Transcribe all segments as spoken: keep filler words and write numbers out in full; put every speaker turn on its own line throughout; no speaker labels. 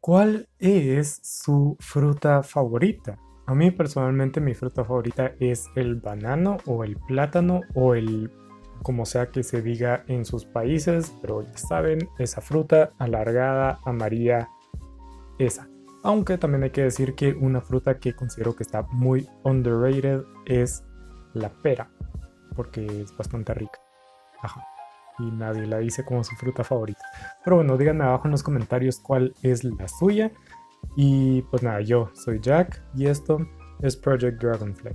¿Cuál es su fruta favorita? A mí personalmente mi fruta favorita es el banano o el plátano o el como sea que se diga en sus países, pero ya saben, esa fruta alargada, amarilla, esa. Aunque también hay que decir que una fruta que considero que está muy underrated es la pera, porque es bastante rica. Ajá. Y nadie la dice como su fruta favorita. Pero bueno, díganme abajo en los comentarios cuál es la suya. Y pues nada, yo soy Jack y esto es Project Dragonfly.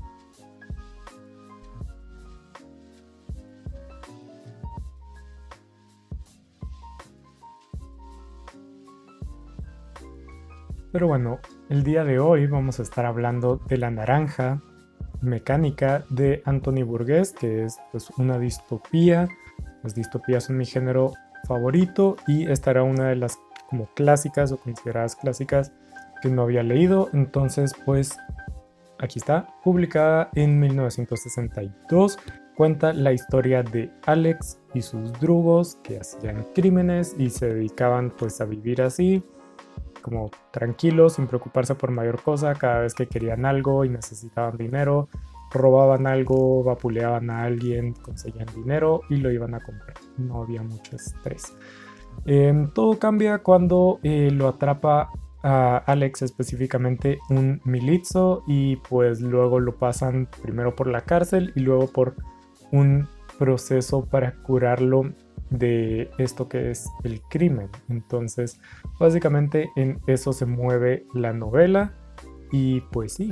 Pero bueno, el día de hoy vamos a estar hablando de La Naranja Mecánica de Anthony Burgess, que es pues una distopía. Las distopías son mi género favorito y esta era una de las como clásicas o consideradas clásicas que no había leído. Entonces pues aquí está, publicada en mil novecientos sesenta y dos. Cuenta la historia de Alex y sus drugos que hacían crímenes y se dedicaban pues a vivir así, como tranquilos, sin preocuparse por mayor cosa. Cada vez que querían algo y necesitaban dinero, robaban algo, vapuleaban a alguien, conseguían dinero y lo iban a comprar. No había mucho estrés. Eh, todo cambia cuando eh, lo atrapa a Alex, específicamente un militzo, y pues luego lo pasan primero por la cárcel y luego por un proceso para curarlo de esto que es el crimen. Entonces básicamente en eso se mueve la novela y pues sí.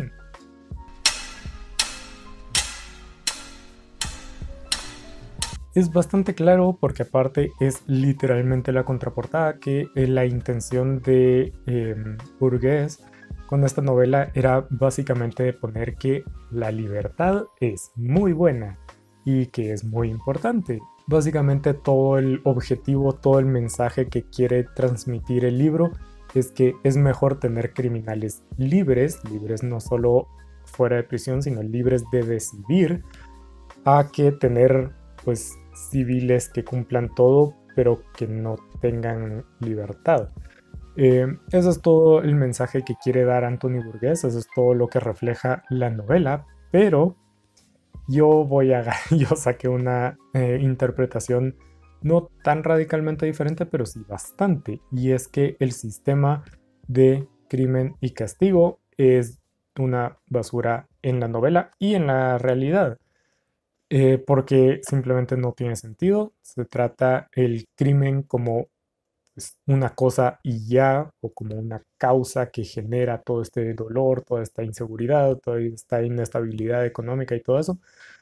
Es bastante claro porque aparte es literalmente la contraportada que eh, la intención de eh, Burgess con esta novela era básicamente poner que la libertad es muy buena y que es muy importante. Básicamente todo el objetivo, todo el mensaje que quiere transmitir el libro es que es mejor tener criminales libres, libres no solo fuera de prisión, sino libres de decidir, a que tener pues civiles que cumplan todo, pero que no tengan libertad. Eh, eso es todo el mensaje que quiere dar Anthony Burgess, eso es todo lo que refleja la novela, pero yo voy a, yo saqué una eh, interpretación no tan radicalmente diferente, pero sí bastante, y es que el sistema de crimen y castigo es una basura en la novela y en la realidad, eh, porque simplemente no tiene sentido. Se trata el crimen como pues, una cosa y ya, o como una causa que genera todo este dolor, toda esta inseguridad, toda esta inestabilidad económica y todo eso.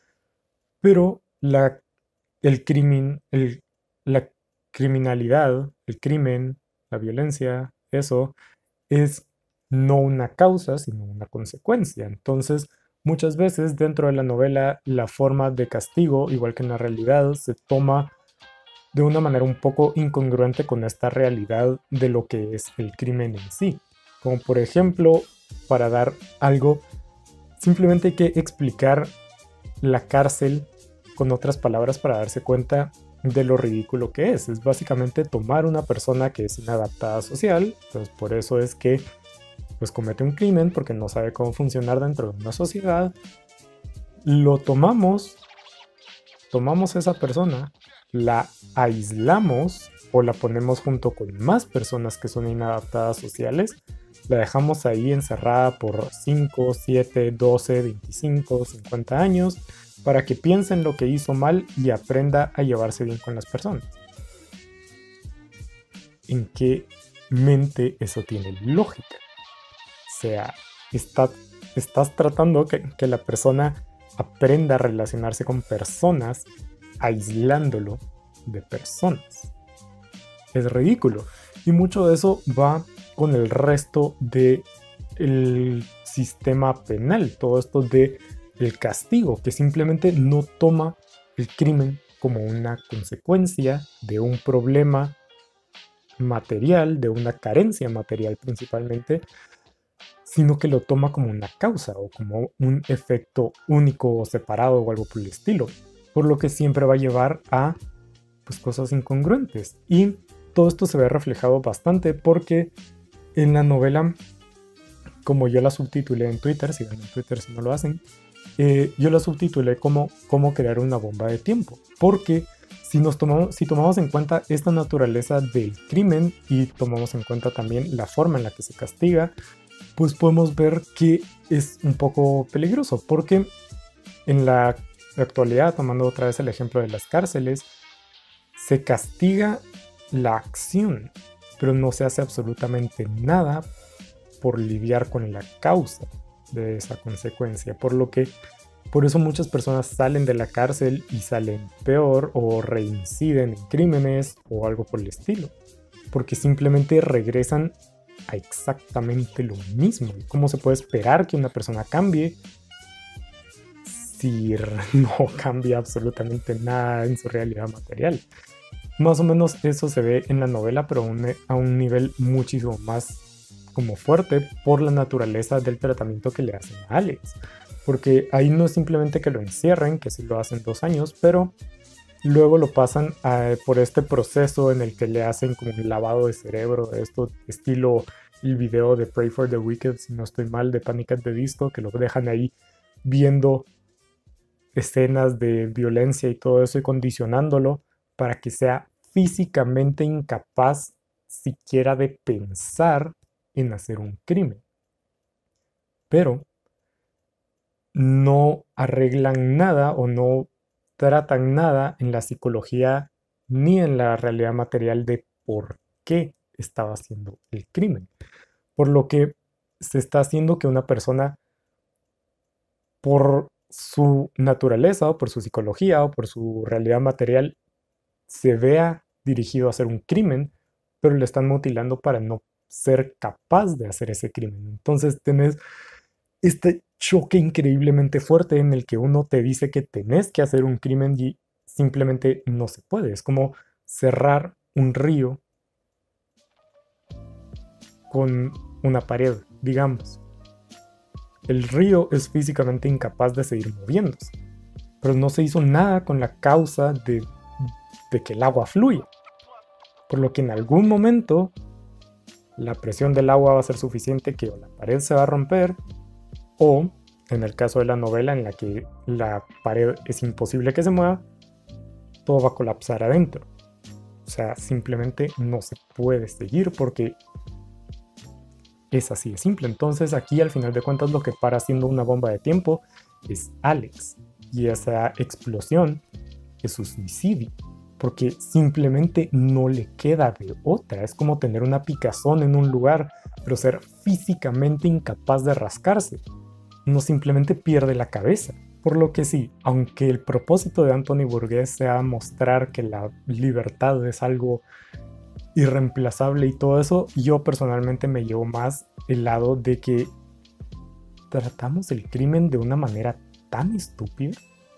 Pero la, el crimen, el, la criminalidad, el crimen, la violencia, eso es no una causa, sino una consecuencia. Entonces, muchas veces dentro de la novela, la forma de castigo, igual que en la realidad, se toma de una manera un poco incongruente con esta realidad de lo que es el crimen en sí. Como por ejemplo, para dar algo, simplemente hay que explicar la cárcel con otras palabras para darse cuenta de lo ridículo que es. Es básicamente tomar una persona que es inadaptada social, pues por eso es que pues comete un crimen porque no sabe cómo funcionar dentro de una sociedad. Lo tomamos, tomamos a esa persona, la aislamos o la ponemos junto con más personas que son inadaptadas sociales, la dejamos ahí encerrada por cinco, siete, doce, veinticinco, cincuenta años para que piense en lo que hizo mal y aprenda a llevarse bien con las personas. ¿En qué mente eso tiene lógica? O sea, está, estás tratando que, que la persona aprenda a relacionarse con personas aislándolo de personas. Es ridículo. Y mucho de eso va con el resto del sistema penal. Todo esto de el castigo, que simplemente no toma el crimen como una consecuencia de un problema material, de una carencia material principalmente, sino que lo toma como una causa o como un efecto único o separado o algo por el estilo, por lo que siempre va a llevar a pues, cosas incongruentes. Y todo esto se ve reflejado bastante porque En la novela, como yo la subtitulé en Twitter, si ven en Twitter si no lo hacen, eh, yo la subtitulé como cómo crear una bomba de tiempo. Porque si, nos tomamos, si tomamos en cuenta esta naturaleza del crimen y tomamos en cuenta también la forma en la que se castiga, pues podemos ver que es un poco peligroso. Porque en la actualidad, tomando otra vez el ejemplo de las cárceles, se castiga la acción, pero no se hace absolutamente nada por lidiar con la causa de esa consecuencia, por lo que por eso muchas personas salen de la cárcel y salen peor o reinciden en crímenes o algo por el estilo, porque simplemente regresan a exactamente lo mismo. ¿Cómo se puede esperar que una persona cambie si no cambia absolutamente nada en su realidad material? Más o menos eso se ve en la novela, pero a un nivel muchísimo más como fuerte por la naturaleza del tratamiento que le hacen a Alex. Porque ahí no es simplemente que lo encierren, que sí lo hacen dos años, pero luego lo pasan a, por este proceso en el que le hacen como un lavado de cerebro, de esto estilo el video de Pray for the Wicked, si no estoy mal, de Panic at the Disco, que lo dejan ahí viendo escenas de violencia y todo eso y condicionándolo para que sea físicamente incapaz siquiera de pensar en hacer un crimen. Pero no arreglan nada o no tratan nada en la psicología ni en la realidad material de por qué estaba haciendo el crimen. Por lo que se está haciendo que una persona, por su naturaleza o por su psicología o por su realidad material, se vea dirigido a hacer un crimen, pero le están mutilando para no ser capaz de hacer ese crimen. Entonces tenés este choque increíblemente fuerte en el que uno te dice que tenés que hacer un crimen y simplemente no se puede. Es como cerrar un río con una pared, digamos. El río es físicamente incapaz de seguir moviéndose, pero no se hizo nada con la causa de, de que el agua fluya. Por lo que en algún momento la presión del agua va a ser suficiente que o la pared se va a romper, o en el caso de la novela en la que la pared es imposible que se mueva, todo va a colapsar adentro. O sea, simplemente no se puede seguir porque es así de simple. Entonces aquí al final de cuentas lo que para siendo una bomba de tiempo es Alex. Y esa explosión es su suicidio. Porque simplemente no le queda de otra. Es como tener una picazón en un lugar, pero ser físicamente incapaz de rascarse. Uno simplemente pierde la cabeza. Por lo que sí, aunque el propósito de Anthony Burgess sea mostrar que la libertad es algo irreemplazable y todo eso, yo personalmente me llevo más el lado de que tratamos el crimen de una manera tan estúpida.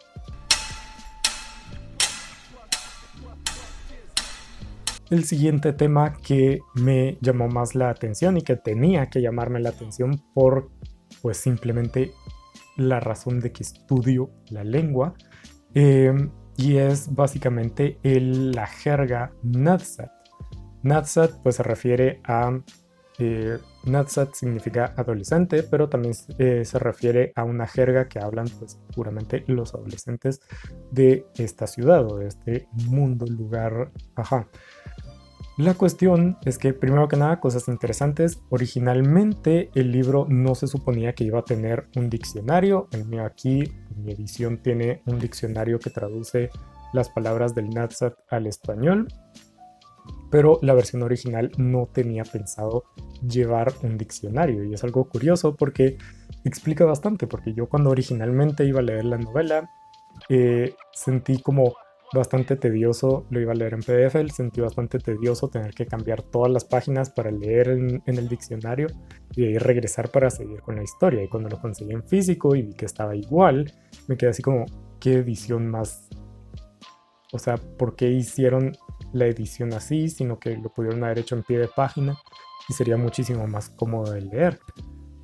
El siguiente tema que me llamó más la atención y que tenía que llamarme la atención por pues simplemente la razón de que estudio la lengua eh, y es básicamente el, la jerga Nadsat. Nadsat pues se refiere a eh, Nadsat significa adolescente, pero también eh, se refiere a una jerga que hablan pues puramente los adolescentes de esta ciudad o de este mundo, lugar, ajá. La cuestión es que, primero que nada, cosas interesantes. Originalmente el libro no se suponía que iba a tener un diccionario. El mío aquí, mi edición, tiene un diccionario que traduce las palabras del Nadsat al español. Pero la versión original no tenía pensado llevar un diccionario. Y es algo curioso porque explica bastante. Porque yo cuando originalmente iba a leer la novela, eh, sentí como bastante tedioso, lo iba a leer en P D F, sentí bastante tedioso tener que cambiar todas las páginas para leer en, en el diccionario y de ahí regresar para seguir con la historia. Y cuando lo conseguí en físico y vi que estaba igual, me quedé así como, ¿qué edición más? O sea, ¿por qué hicieron la edición así? Sino que lo pudieron haber hecho en pie de página y sería muchísimo más cómodo de leer.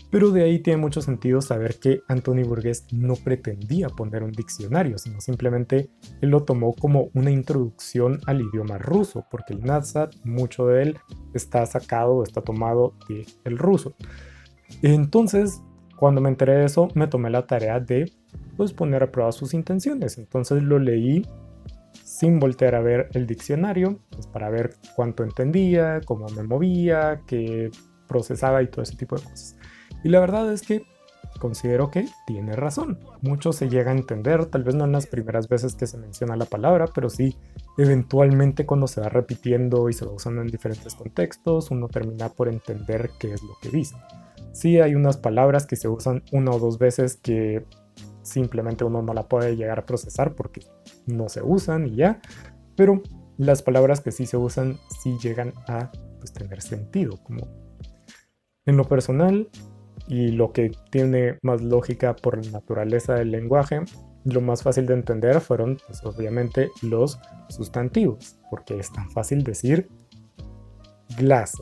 Pero de ahí tiene mucho sentido saber que Anthony Burgess no pretendía poner un diccionario, sino simplemente él lo tomó como una introducción al idioma ruso, porque el Nadsat, mucho de él está sacado o está tomado del ruso. Entonces, cuando me enteré de eso, me tomé la tarea de pues, poner a prueba sus intenciones. Entonces lo leí sin voltear a ver el diccionario, pues, para ver cuánto entendía, cómo me movía, qué procesaba y todo ese tipo de cosas. Y la verdad es que considero que tiene razón. Mucho se llega a entender, tal vez no en las primeras veces que se menciona la palabra, pero sí eventualmente cuando se va repitiendo y se va usando en diferentes contextos, uno termina por entender qué es lo que dice. Sí hay unas palabras que se usan una o dos veces que simplemente uno no la puede llegar a procesar porque no se usan y ya, pero las palabras que sí se usan sí llegan a pues, tener sentido. Como en lo personal, y lo que tiene más lógica por la naturaleza del lenguaje, lo más fácil de entender fueron pues, obviamente los sustantivos, porque es tan fácil decir glaso,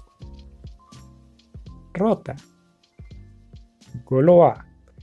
rota, goloa,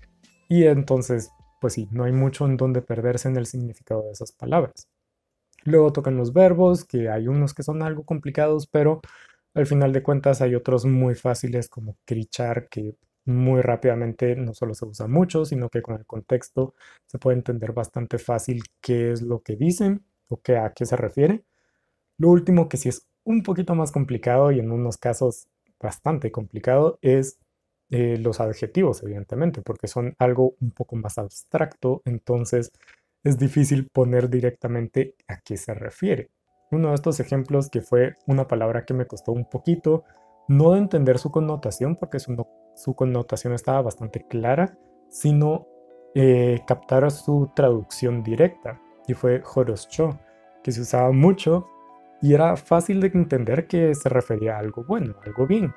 y entonces pues sí, no hay mucho en donde perderse en el significado de esas palabras. Luego tocan los verbos, que hay unos que son algo complicados, pero al final de cuentas hay otros muy fáciles como krichar, que muy rápidamente no solo se usa mucho, sino que con el contexto se puede entender bastante fácil qué es lo que dicen o qué, a qué se refiere. Lo último que sí es un poquito más complicado y en unos casos bastante complicado es eh, los adjetivos, evidentemente, porque son algo un poco más abstracto, entonces es difícil poner directamente a qué se refiere. Uno de estos ejemplos que fue una palabra que me costó un poquito, no de entender su connotación, porque su, no, su connotación estaba bastante clara, sino eh, captar su traducción directa, y fue horoscho, que se usaba mucho y era fácil de entender que se refería a algo bueno, algo bien.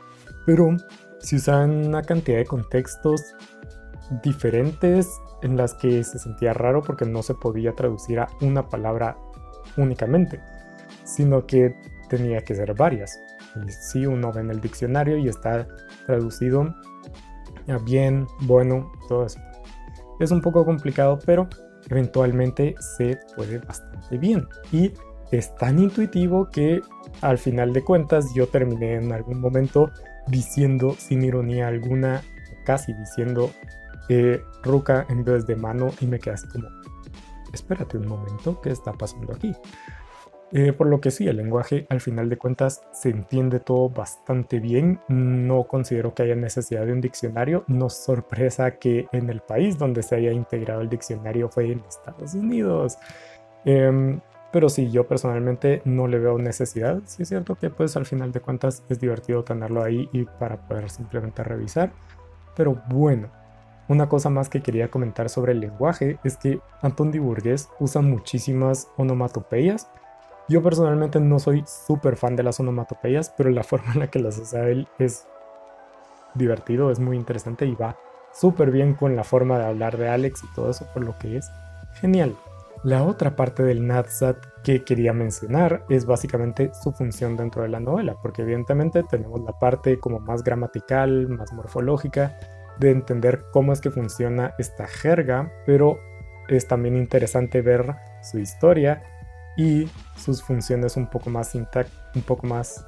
Pero se usaba en una cantidad de contextos diferentes en las que se sentía raro porque no se podía traducir a una palabra únicamente, sino que tenía que ser varias. Y si uno ve en el diccionario y está traducido a bien, bueno, todo eso. Es un poco complicado, pero eventualmente se puede bastante bien. Y es tan intuitivo que al final de cuentas yo terminé en algún momento diciendo sin ironía alguna, casi diciendo eh, ruca en vez de mano, y me quedé así como, espérate un momento, ¿qué está pasando aquí? Eh, por lo que sí, el lenguaje al final de cuentas se entiende todo bastante bien. No considero que haya necesidad de un diccionario. No es sorpresa que en el país donde se haya integrado el diccionario fue en Estados Unidos. Eh, pero sí, yo personalmente no le veo necesidad. Sí es cierto que pues al final de cuentas es divertido tenerlo ahí y para poder simplemente revisar. Pero bueno, una cosa más que quería comentar sobre el lenguaje es que Anthony Burgess usa muchísimas onomatopeyas. Yo personalmente no soy súper fan de las onomatopeyas, pero la forma en la que las usa él es divertido, es muy interesante y va súper bien con la forma de hablar de Alex y todo eso, por lo que es genial. La otra parte del Nadsat que quería mencionar es básicamente su función dentro de la novela, porque evidentemente tenemos la parte como más gramatical, más morfológica, de entender cómo es que funciona esta jerga, pero es también interesante ver su historia y sus funciones un poco más intactas, un poco más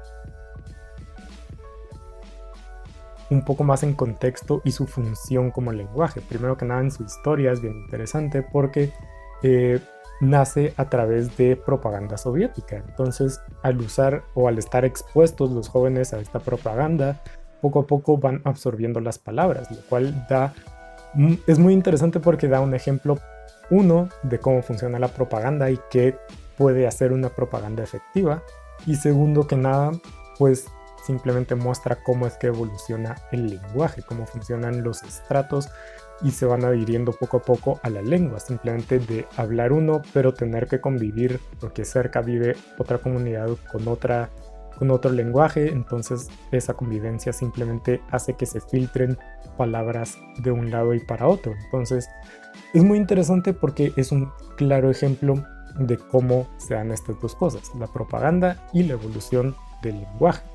un poco más en contexto y su función como lenguaje. Primero que nada, en su historia es bien interesante porque eh, nace a través de propaganda soviética. Entonces, al usar o al estar expuestos los jóvenes a esta propaganda, poco a poco van absorbiendo las palabras, lo cual da es muy interesante porque da un ejemplo, uno, de cómo funciona la propaganda y qué puede hacer una propaganda efectiva, y segundo que nada, pues simplemente muestra cómo es que evoluciona el lenguaje, cómo funcionan los estratos y se van adhiriendo poco a poco a la lengua, simplemente de hablar uno, pero tener que convivir porque cerca vive otra comunidad con otra con otro lenguaje, entonces esa convivencia simplemente hace que se filtren palabras de un lado y para otro. Entonces es muy interesante porque es un claro ejemplo de cómo se dan estas dos cosas, la propaganda y la evolución del lenguaje.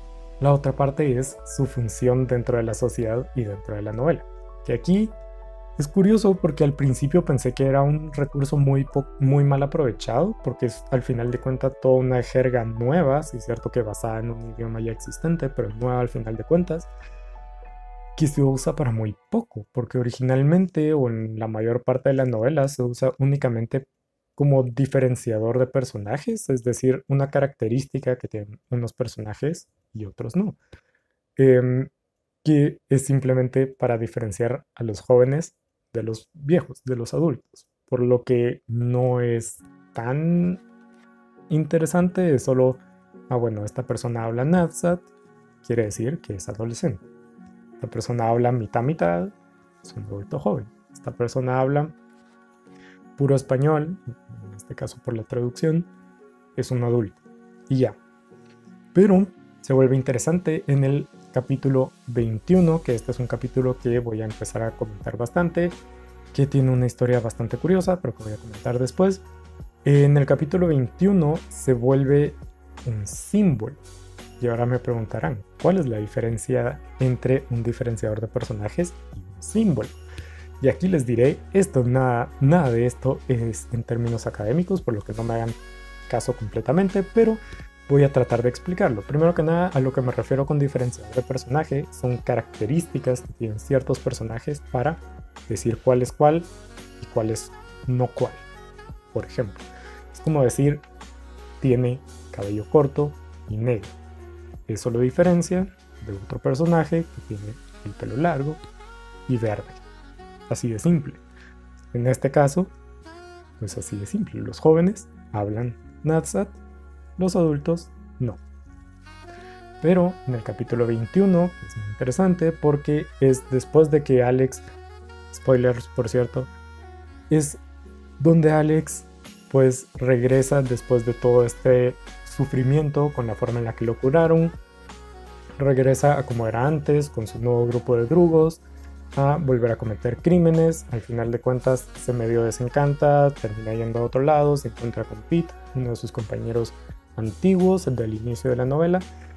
La otra parte es su función dentro de la sociedad y dentro de la novela. Que aquí es curioso porque al principio pensé que era un recurso muy, muy mal aprovechado, porque es al final de cuentas toda una jerga nueva, sí es cierto que basada en un idioma ya existente, pero nueva al final de cuentas, que se usa para muy poco, porque originalmente o en la mayor parte de las novelas se usa únicamente como diferenciador de personajes, es decir, una característica que tienen unos personajes y otros no, em, que es simplemente para diferenciar a los jóvenes de los viejos, de los adultos, por lo que no es tan interesante, es solo, ah bueno, esta persona habla Nadsat, quiere decir que es adolescente. Esta persona habla mitad-mitad, es un adulto joven. Esta persona habla puro español, en este caso por la traducción, es un adulto. Y ya. Pero se vuelve interesante en el capítulo veintiuno, que este es un capítulo que voy a empezar a comentar bastante, que tiene una historia bastante curiosa, pero que voy a comentar después. En el capítulo veintiuno se vuelve un símbolo. Y ahora me preguntarán, ¿cuál es la diferencia entre un diferenciador de personajes y un símbolo? Y aquí les diré, esto nada, nada de esto es en términos académicos, por lo que no me hagan caso completamente, pero voy a tratar de explicarlo. Primero que nada, a lo que me refiero con diferenciador de personaje son características que tienen ciertos personajes para decir cuál es cuál y cuál es no cuál. Por ejemplo, es como decir, tiene cabello corto y negro. Eso lo diferencia de otro personaje que tiene el pelo largo y verde. Así de simple. En este caso, pues así de simple. Los jóvenes hablan Nadsat, los adultos no. Pero en el capítulo veintiuno, que es muy interesante porque es después de que Alex, spoilers por cierto, es donde Alex pues regresa después de todo este sufrimiento con la forma en la que lo curaron, regresa a como era antes con su nuevo grupo de drugos, a volver a cometer crímenes. Al final de cuentas se medio desencanta, termina yendo a otro lado, se encuentra con Pete, uno de sus compañeros antiguos, el del inicio de la novela,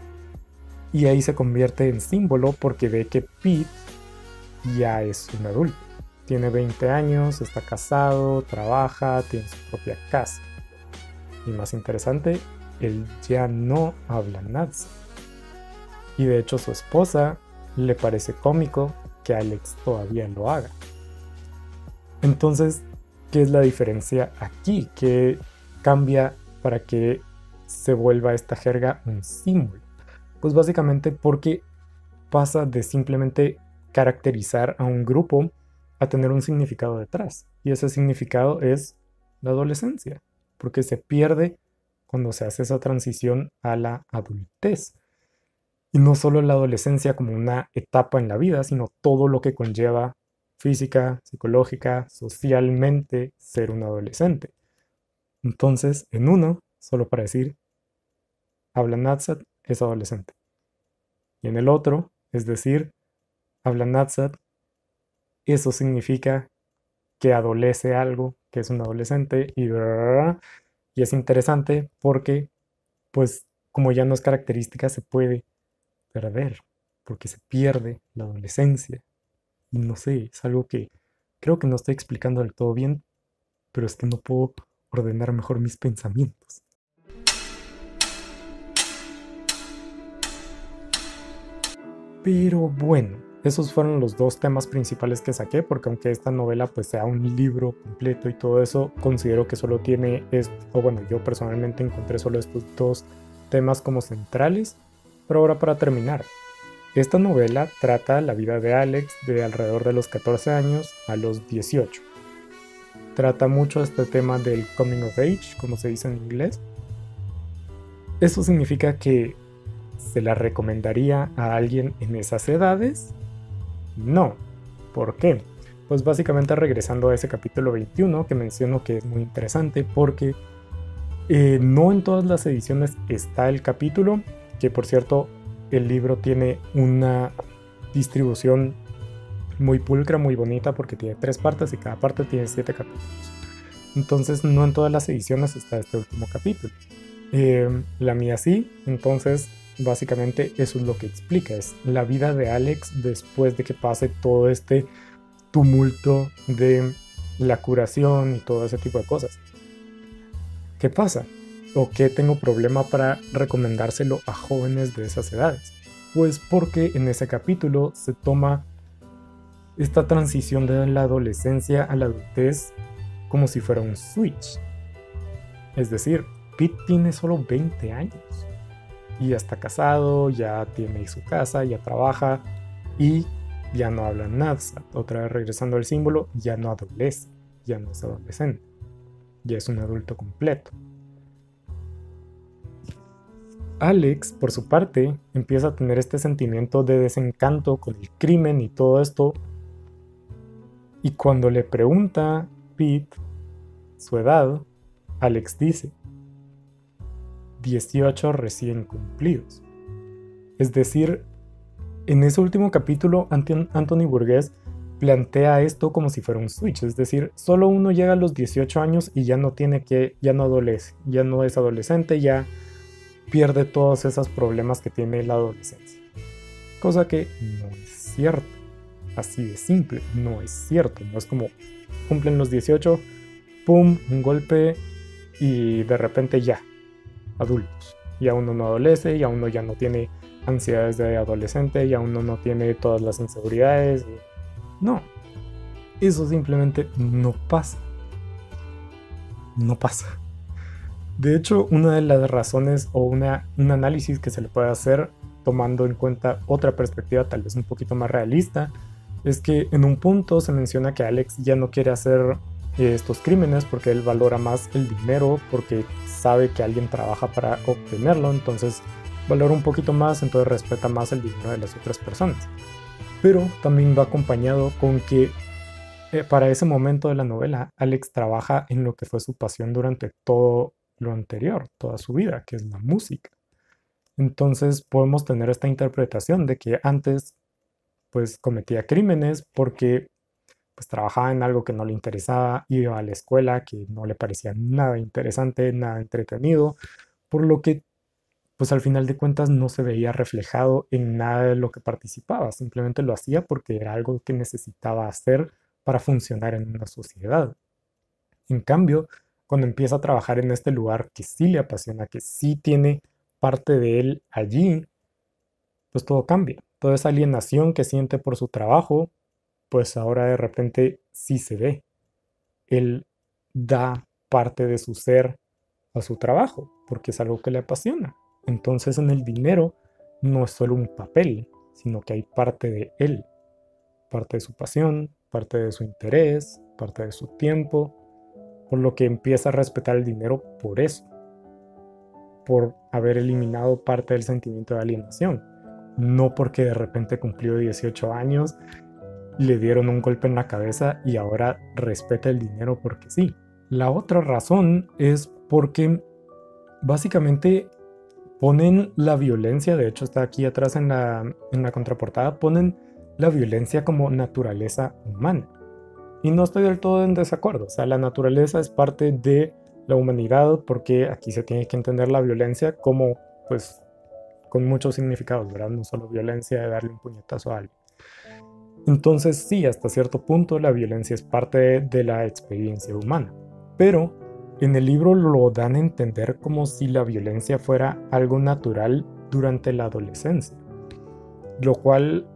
y ahí se convierte en símbolo porque ve que Pete ya es un adulto, tiene veinte años, está casado, trabaja, tiene su propia casa, y más interesante, él ya no habla Nadsat, y de hecho su esposa le parece cómico que Alex todavía lo haga. Entonces, ¿qué es la diferencia aquí? ¿Qué cambia para que se vuelva esta jerga un símbolo? Pues básicamente porque pasa de simplemente caracterizar a un grupo a tener un significado detrás. Y ese significado es la adolescencia, porque se pierde cuando se hace esa transición a la adultez. Y no solo la adolescencia como una etapa en la vida, sino todo lo que conlleva física, psicológica, socialmente ser un adolescente. Entonces, en uno, solo para decir, habla Nadsat, es adolescente. Y en el otro, es decir, habla Nadsat, eso significa que adolece algo, que es un adolescente, y, y es interesante porque, pues, como ya no es característica, se puede perder, porque se pierde la adolescencia. Y no sé, es algo que creo que no estoy explicando del todo bien, pero es que no puedo ordenar mejor mis pensamientos. Pero bueno, esos fueron los dos temas principales que saqué, porque aunque esta novela pues sea un libro completo y todo eso, considero que solo tiene esto, o bueno, yo personalmente encontré solo estos dos temas como centrales. Pero ahora para terminar, esta novela trata la vida de Alex de alrededor de los catorce años a los dieciocho. Trata mucho este tema del coming of age, como se dice en inglés. ¿Eso significa que se la recomendaría a alguien en esas edades? No. ¿Por qué? Pues básicamente regresando a ese capítulo veintiuno que menciono que es muy interesante porque eh, no en todas las ediciones está el capítulo, que por cierto el libro tiene una distribución muy pulcra, muy bonita porque tiene tres partes y cada parte tiene siete capítulos. Entonces no en todas las ediciones está este último capítulo. Eh, la mía sí, entonces básicamente eso es lo que explica, es la vida de Alex después de que pase todo este tumulto de la curación y todo ese tipo de cosas. ¿Qué pasa? ¿O qué tengo problema para recomendárselo a jóvenes de esas edades? Pues porque en ese capítulo se toma esta transición de la adolescencia a la adultez como si fuera un switch. Es decir, Pete tiene solo veinte años y ya está casado, ya tiene su casa, ya trabaja y ya no habla nada. Otra vez regresando al símbolo, ya no adolece, ya no es adolescente, ya es un adulto completo. Alex, por su parte, empieza a tener este sentimiento de desencanto con el crimen y todo esto. Y cuando le pregunta Pete su edad, Alex dice dieciocho recién cumplidos. Es decir, en ese último capítulo, Anthony Burgess plantea esto como si fuera un switch. Es decir, solo uno llega a los dieciocho años y ya no tiene que, ya no adolece, ya no es adolescente, ya pierde todos esos problemas que tiene la adolescencia. Cosa que no es cierto. Así de simple, no es cierto. No es como cumplen los dieciocho, pum, un golpe y de repente ya, adultos. Ya uno no adolece, ya uno ya no tiene ansiedades de adolescente, ya uno no tiene todas las inseguridades. No, eso simplemente no pasa. No pasa. De hecho, una de las razones o una, un análisis que se le puede hacer tomando en cuenta otra perspectiva tal vez un poquito más realista es que en un punto se menciona que Alex ya no quiere hacer eh, estos crímenes porque él valora más el dinero, porque sabe que alguien trabaja para obtenerlo, entonces valora un poquito más, entonces respeta más el dinero de las otras personas. Pero también va acompañado con que eh, para ese momento de la novela Alex trabaja en lo que fue su pasión durante todo lo anterior, toda su vida, que es la música. Entonces podemos tener esta interpretación de que antes pues cometía crímenes porque pues trabajaba en algo que no le interesaba, iba a la escuela que no le parecía nada interesante, nada entretenido, por lo que pues al final de cuentas no se veía reflejado en nada de lo que participaba, simplemente lo hacía porque era algo que necesitaba hacer para funcionar en una sociedad. En cambio, cuando empieza a trabajar en este lugar que sí le apasiona, que sí tiene parte de él allí, pues todo cambia. Toda esa alienación que siente por su trabajo, pues ahora de repente sí se ve. Él da parte de su ser a su trabajo, porque es algo que le apasiona. Entonces en el dinero no es solo un papel, sino que hay parte de él, parte de su pasión, parte de su interés, parte de su tiempo, por lo que empieza a respetar el dinero por eso, por haber eliminado parte del sentimiento de alienación, no porque de repente cumplió dieciocho años, le dieron un golpe en la cabeza y ahora respeta el dinero porque sí. La otra razón es porque básicamente ponen la violencia, de hecho está aquí atrás en la, en la contraportada, ponen la violencia como naturaleza humana. Y no estoy del todo en desacuerdo, o sea, la naturaleza es parte de la humanidad porque aquí se tiene que entender la violencia como, pues, con muchos significados, ¿verdad? No solo violencia de darle un puñetazo a alguien. Entonces sí, hasta cierto punto la violencia es parte de, de la experiencia humana, pero en el libro lo dan a entender como si la violencia fuera algo natural durante la adolescencia, lo cual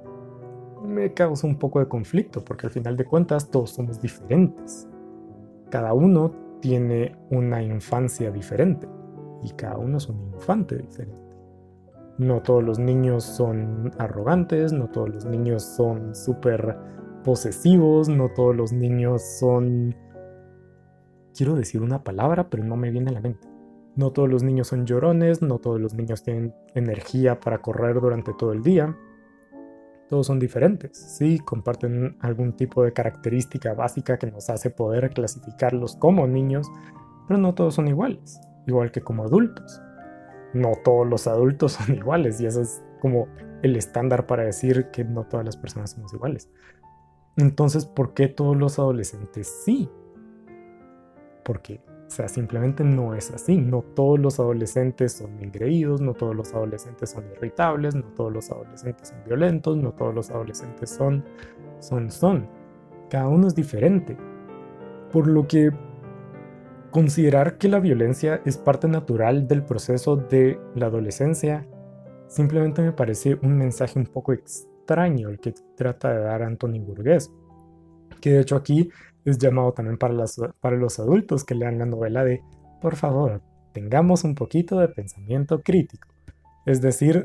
me causa un poco de conflicto porque al final de cuentas todos somos diferentes. Cada uno tiene una infancia diferente y cada uno es un infante diferente. No todos los niños son arrogantes, no todos los niños son súper posesivos, no todos los niños son... Quiero decir una palabra, pero no me viene a la mente. No todos los niños son llorones, no todos los niños tienen energía para correr durante todo el día. Todos son diferentes, sí, comparten algún tipo de característica básica que nos hace poder clasificarlos como niños, pero no todos son iguales, igual que como adultos. No todos los adultos son iguales y eso es como el estándar para decir que no todas las personas somos iguales. Entonces, ¿por qué todos los adolescentes sí? Porque O sea, simplemente no es así. No todos los adolescentes son engreídos, no todos los adolescentes son irritables, no todos los adolescentes son violentos, no todos los adolescentes son, son, son. Cada uno es diferente. Por lo que considerar que la violencia es parte natural del proceso de la adolescencia simplemente me parece un mensaje un poco extraño el que trata de dar Anthony Burgess, que de hecho aquí es llamado también para, las, para los adultos que lean la novela de, por favor, tengamos un poquito de pensamiento crítico. Es decir,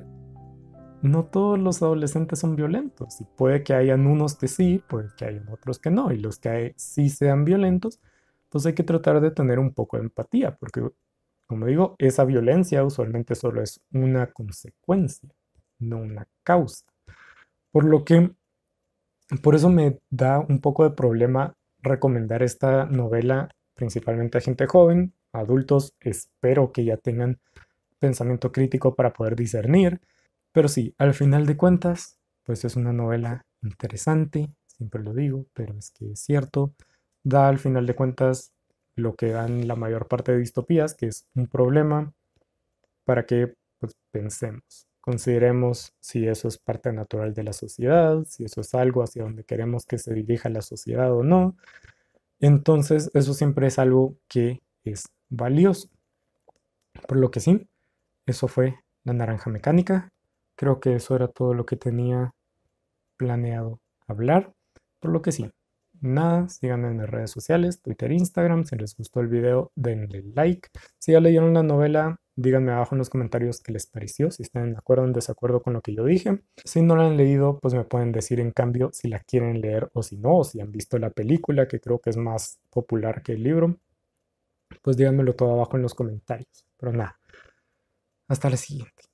no todos los adolescentes son violentos, y puede que hayan unos que sí, puede que hayan otros que no, y los que hay, sí sean violentos, pues hay que tratar de tener un poco de empatía, porque, como digo, esa violencia usualmente solo es una consecuencia, no una causa. Por lo que, por eso me da un poco de problema recomendar esta novela principalmente a gente joven, adultos, espero que ya tengan pensamiento crítico para poder discernir, pero sí, al final de cuentas, pues es una novela interesante, siempre lo digo, pero es que es cierto, da al final de cuentas lo que dan la mayor parte de distopías, que es un problema para que pues, pensemos, consideremos si eso es parte natural de la sociedad, si eso es algo hacia donde queremos que se dirija la sociedad o no. Entonces, eso siempre es algo que es valioso. Por lo que sí, eso fue La Naranja Mecánica. Creo que eso era todo lo que tenía planeado hablar. Por lo que sí, nada, síganme en mis redes sociales, Twitter, Instagram. Si les gustó el video, denle like. Si ya leyeron la novela, díganme abajo en los comentarios qué les pareció, si están de acuerdo o en desacuerdo con lo que yo dije. Si no la han leído, pues me pueden decir en cambio si la quieren leer o si no, o si han visto la película, que creo que es más popular que el libro. Pues díganmelo todo abajo en los comentarios. Pero nada, hasta la siguiente.